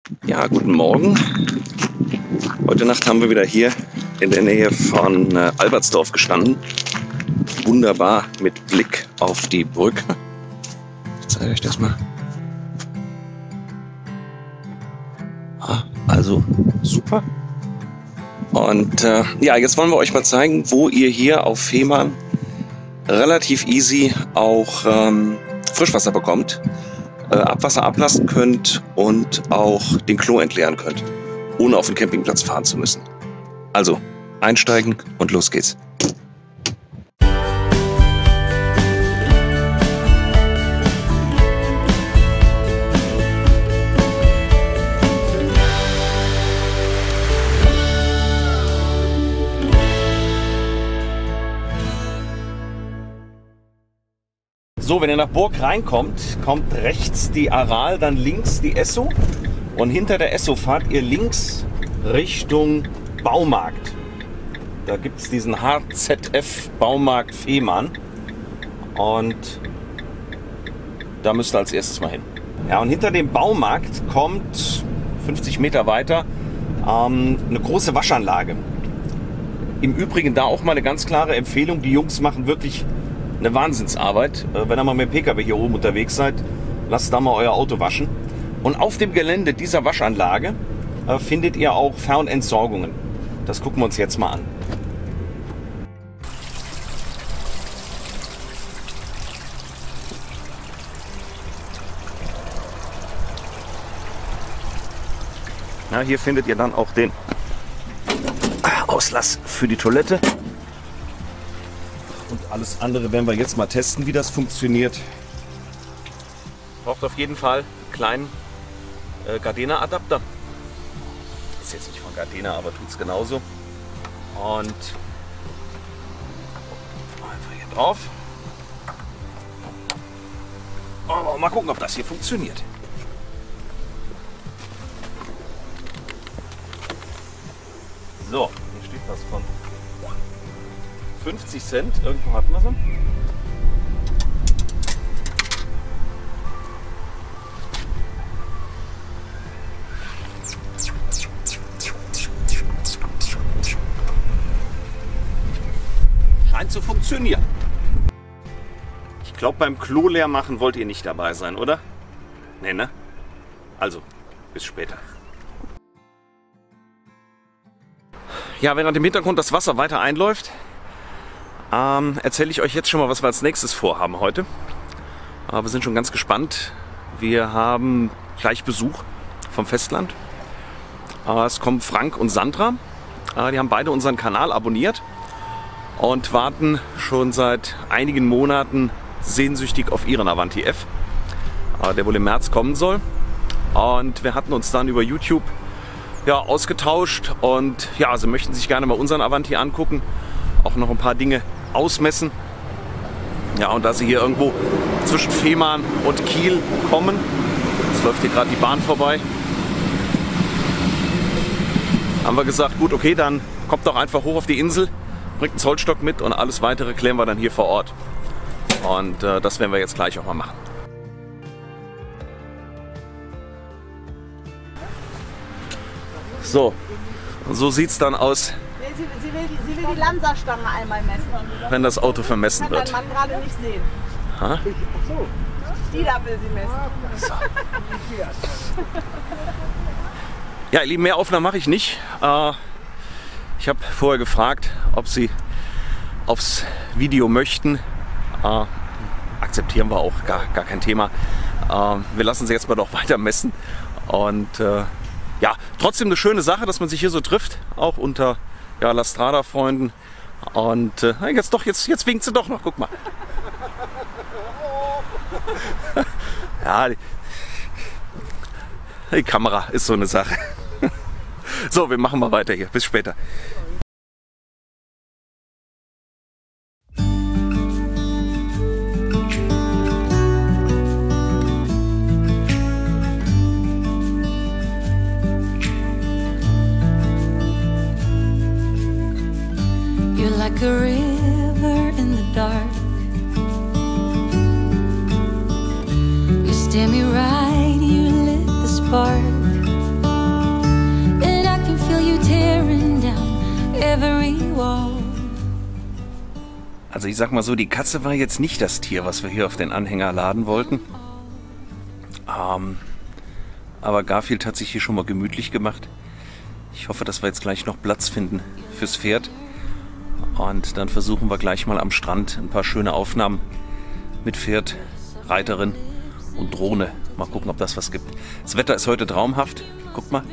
Ja, guten Morgen. Heute Nacht haben wir wieder hier in der Nähe von Albertsdorf gestanden. Wunderbar mit Blick auf die Brücke. Ich zeige euch das mal. Also super. Und ja, jetzt wollen wir euch mal zeigen, wo ihr hier auf Fehmarn relativ easy auch Frischwasser bekommt, Abwasser ablassen könnt und auch den Klo entleeren könnt, ohne auf den Campingplatz fahren zu müssen. Also einsteigen und los geht's. So, wenn ihr nach Burg reinkommt, kommt rechts die Aral, dann links die Esso und hinter der Esso fahrt ihr links Richtung Baumarkt. Da gibt es diesen HZF Baumarkt Fehmarn und da müsst ihr als erstes mal hin. Ja, und hinter dem Baumarkt kommt 50 Meter weiter eine große Waschanlage. Im Übrigen da auch mal eine ganz klare Empfehlung, die Jungs machen wirklich eine Wahnsinnsarbeit. Wenn ihr mal mit dem PKW hier oben unterwegs seid, lasst da mal euer Auto waschen. Und auf dem Gelände dieser Waschanlage findet ihr auch Fernentsorgungen. Das gucken wir uns jetzt mal an. Ja, hier findet ihr dann auch den Auslass für die Toilette. Und alles andere werden wir jetzt mal testen, wie das funktioniert. Braucht auf jeden Fall einen kleinen Gardena-Adapter. Ist jetzt nicht von Gardena, aber tut es genauso. Und einfach hier drauf. Oh, mal gucken, ob das hier funktioniert. So, hier steht was von 50 Cent, irgendwo hatten wir sie. Scheint zu funktionieren. Ich glaube, beim Klo leer machen wollt ihr nicht dabei sein, oder? Nee, ne? Also, bis später. Ja, während im Hintergrund das Wasser weiter einläuft, erzähle ich euch jetzt schon mal, was wir als nächstes vorhaben heute. Wir sind schon ganz gespannt. Wir haben gleich Besuch vom Festland. Es kommen Frank und Sandra. Die haben beide unseren Kanal abonniert und warten schon seit einigen Monaten sehnsüchtig auf ihren Avanti F, der wohl im März kommen soll. Und wir hatten uns dann über YouTube ausgetauscht und ja, sie möchten sich gerne mal unseren Avanti angucken, auch noch ein paar Dinge ausmessen. Ja, und da sie hier irgendwo zwischen Fehmarn und Kiel kommen, jetzt läuft hier gerade die Bahn vorbei, haben wir gesagt, gut, okay, dann kommt doch einfach hoch auf die Insel, bringt einen Zollstock mit und alles weitere klären wir dann hier vor Ort. Und das werden wir jetzt gleich auch mal machen. So, so sieht es dann aus. Sie will die Lanza-Stange einmal messen. Wenn das Auto vermessen kann wird. Dein Mann gerade nicht sehen. Ha? Die da will sie messen. So. Ja, ihr Lieben, mehr Aufnahmen mache ich nicht. Ich habe vorher gefragt, ob sie aufs Video möchten. Akzeptieren wir auch, gar kein Thema. Wir lassen sie jetzt mal doch weiter messen. Und ja, trotzdem eine schöne Sache, dass man sich hier so trifft, auch unter La Strada-Freunden. Und jetzt winkt sie doch noch, guck mal. Ja, die Kamera ist so eine Sache. So, wir machen mal weiter hier. Bis später. You're like a river in the dark. You stare me right, you lit the spark. wall. Also ich sag mal so, die Katze war jetzt nicht das Tier, was wir hier auf den Anhänger laden wollten. Aber Garfield hat sich hier schon mal gemütlich gemacht. Ich hoffe, dass wir jetzt gleich noch Platz finden fürs Pferd. Und dann versuchen wir gleich mal am Strand ein paar schöne Aufnahmen mit Pferd, Reiterin und Drohne. Mal gucken, ob das was gibt. Das Wetter ist heute traumhaft. Guck mal.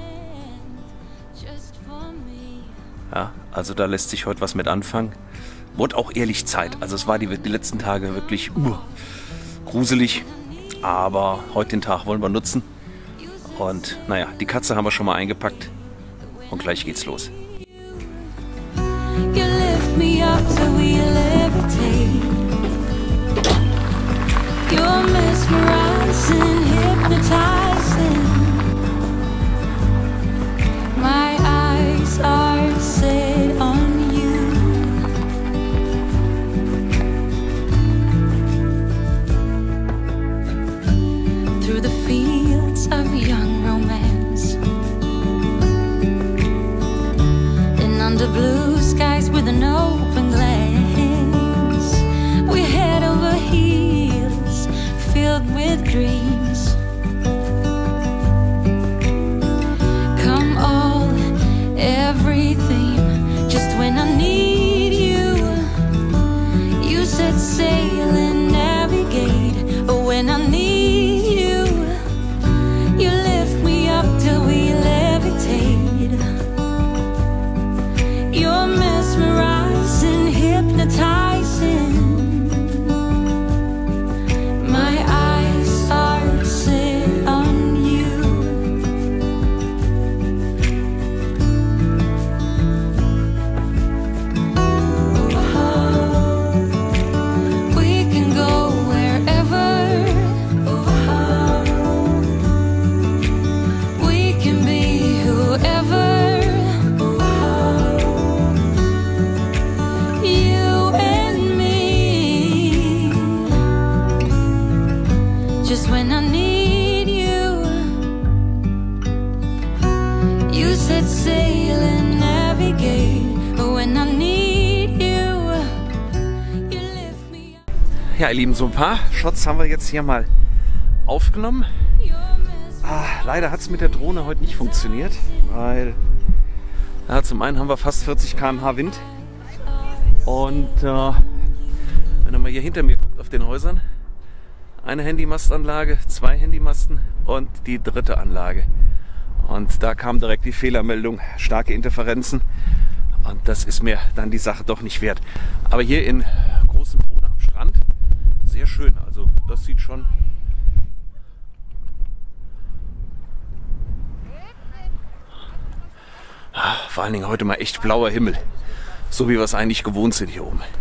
Ja, also da lässt sich heute was mit anfangen. Wurde auch ehrlich Zeit. Also es war die letzten Tage wirklich gruselig. Aber heute den Tag wollen wir nutzen. Und naja, die Katze haben wir schon mal eingepackt. Und gleich geht's los. You lift me up till we levitate. You're mesmerizing, hypnotizing. My eyes are set on you. Through the fields of young romance and under blue skies with an open glance, we're head over heels, filled with dreams. Come all, everything, just when I need you. You set sail and navigate, but when I need you, you lift me up till we levitate. You're mesmerizing, hypnotizing. My eyes are set on you. We can go wherever. We can be whoever. You and me. Just when I need you, you set sail and navigate. But when I need you, you lift me up. Ja, ihr Lieben, so ein paar Shots haben wir jetzt hier mal aufgenommen. Leider hat es mit der Drohne heute nicht funktioniert, weil zum einen haben wir fast 40 km/h Wind. Und wenn ihr mal hier hinter mir guckt auf den Häusern, eine Handymastanlage, 2 Handymasten und die dritte Anlage. Und da kam direkt die Fehlermeldung, starke Interferenzen. Und das ist mir dann die Sache doch nicht wert. Aber hier in Großem Brode am Strand, sehr schön. Also das sieht schon... Vor allen Dingen heute mal echt blauer Himmel. So wie wir es eigentlich gewohnt sind hier oben.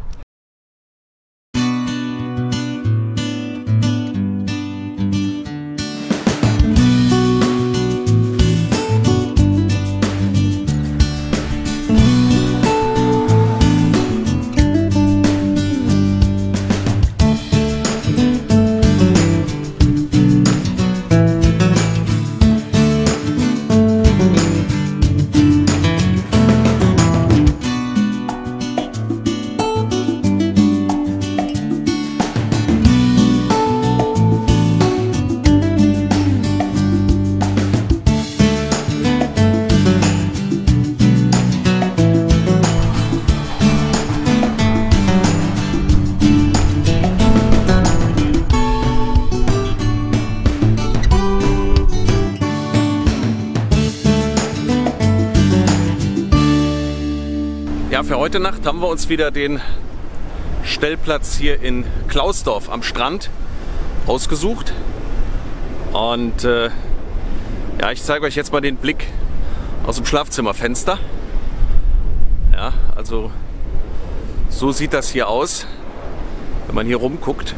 Ja, für heute Nacht haben wir uns wieder den Stellplatz hier in Klausdorf am Strand ausgesucht. Und ja, ich zeige euch jetzt mal den Blick aus dem Schlafzimmerfenster. Ja, also so sieht das hier aus, wenn man hier rumguckt.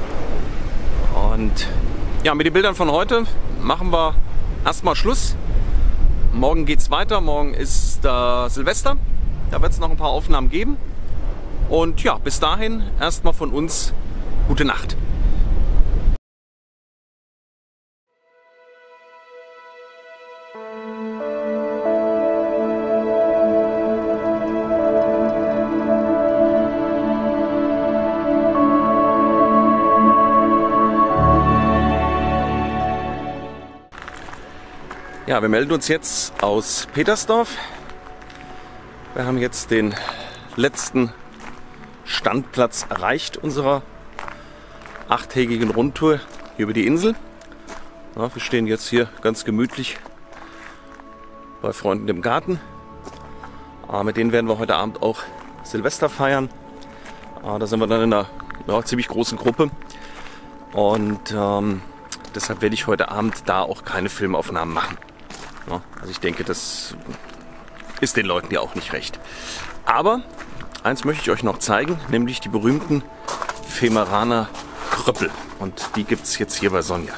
Und ja, mit den Bildern von heute machen wir erstmal Schluss. Morgen geht's weiter. Morgen ist Silvester. Da wird es noch ein paar Aufnahmen geben. Und ja, bis dahin erstmal von uns gute Nacht. Ja, wir melden uns jetzt aus Petersdorf. Wir haben jetzt den letzten Standplatz erreicht unserer 8-tägigen Rundtour hier über die Insel. Ja, wir stehen jetzt hier ganz gemütlich bei Freunden im Garten. Mit denen werden wir heute Abend auch Silvester feiern. Da sind wir dann in einer ziemlich großen Gruppe. Und deshalb werde ich heute Abend da auch keine Filmaufnahmen machen. Ja, also ich denke, das ist den Leuten ja auch nicht recht. Aber eins möchte ich euch noch zeigen, nämlich die berühmten Femeraner Kröppel. Und die gibt es jetzt hier bei Sonja.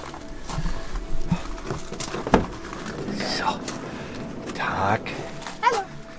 So. Tag. Hallo.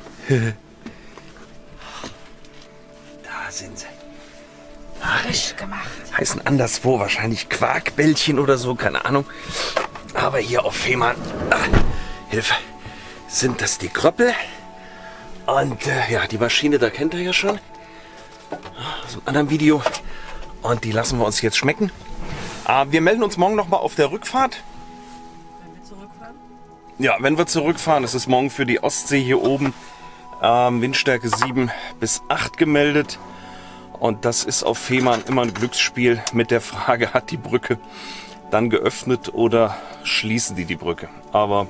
Da sind sie. Frisch gemacht. Heißen anderswo wahrscheinlich Quarkbällchen oder so, keine Ahnung. Aber hier auf Fehmarn, Hilfe, sind das die Kröppel. Und ja, die Maschine, da kennt ihr ja schon. Aus einem anderen Video. Und die lassen wir uns jetzt schmecken. Wir melden uns morgen nochmal auf der Rückfahrt. Wenn wir zurückfahren? Ja, wenn wir zurückfahren, es ist morgen für die Ostsee hier oben Windstärke 7 bis 8 gemeldet. Und das ist auf Fehmarn immer ein Glücksspiel mit der Frage, hat die Brücke dann geöffnet oder schließen die Brücke? Aber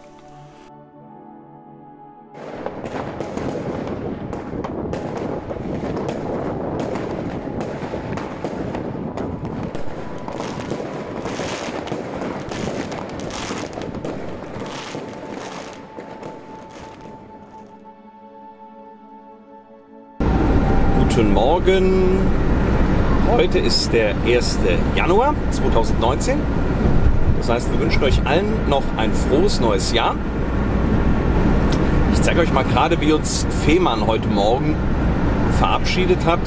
guten Morgen. Heute ist der 1. Januar 2019. Das heißt, wir wünschen euch allen noch ein frohes neues Jahr. Ich zeige euch mal gerade, wie uns Fehmarn heute Morgen verabschiedet hat.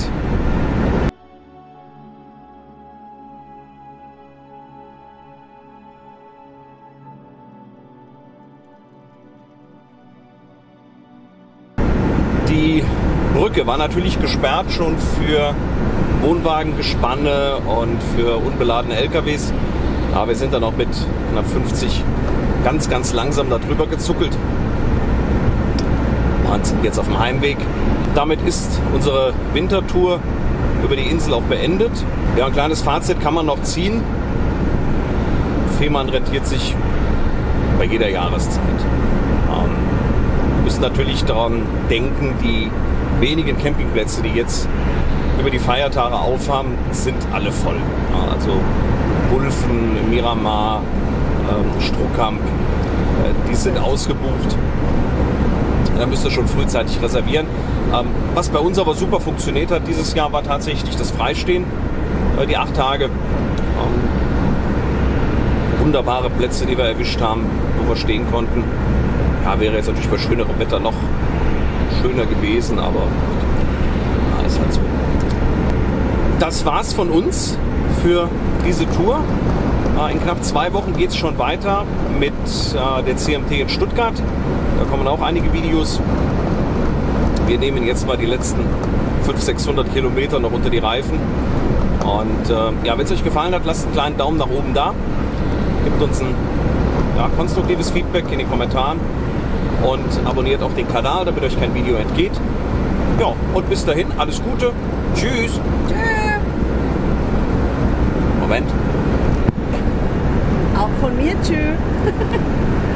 Die Brücke war natürlich gesperrt schon für Wohnwagengespanne und für unbeladene LKWs. Aber wir sind dann auch mit knapp 50 ganz langsam darüber gezuckelt und sind jetzt auf dem Heimweg. Damit ist unsere Wintertour über die Insel auch beendet. Ja, ein kleines Fazit kann man noch ziehen. Fehmarn rentiert sich bei jeder Jahreszeit. Wir müssen natürlich daran denken, die wenigen Campingplätze, die jetzt über die Feiertage aufhaben, sind alle voll. Ja, also Wulfen, Miramar, Strohkamp, die sind ausgebucht. Da müsst ihr schon frühzeitig reservieren. Was bei uns aber super funktioniert hat dieses Jahr, war tatsächlich das Freistehen. Die 8 Tage. Wunderbare Plätze, die wir erwischt haben, wo wir stehen konnten. Ja, wäre jetzt natürlich bei schönerem Wetter noch schöner gewesen, aber ja, ist halt so. Das war's von uns für diese Tour. In knapp 2 Wochen geht es schon weiter mit der CMT in Stuttgart. Da kommen auch einige Videos. Wir nehmen jetzt mal die letzten 500-600 Kilometer noch unter die Reifen. Und ja, wenn es euch gefallen hat, lasst einen kleinen Daumen nach oben da. Gebt uns ein konstruktives Feedback in den Kommentaren. Und abonniert auch den Kanal, damit euch kein Video entgeht. Ja, und bis dahin, alles Gute. Tschüss. Tschö. Moment. Auch von mir tschö.